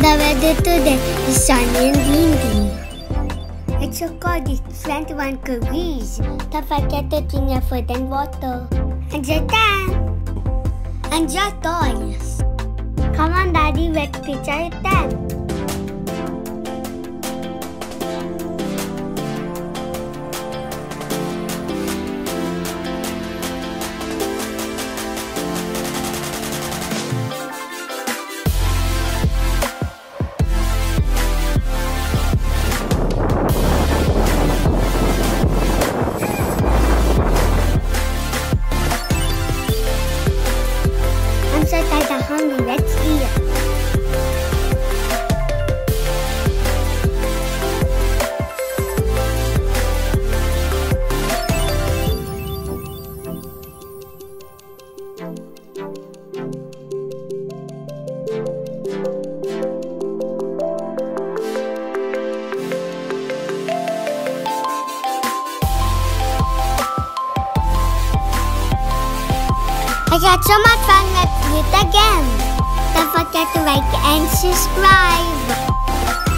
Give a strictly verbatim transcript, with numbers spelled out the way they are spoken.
The weather today is sunny and windy. It's so cold, it's twenty-one degrees. Don't forget to drink your food and water. And your tent. And your toys. Come on, Daddy, let's picture your tent. I'm so tired and hungry, let's eat. I had so much fun, let's do it again. Don't forget to like and subscribe.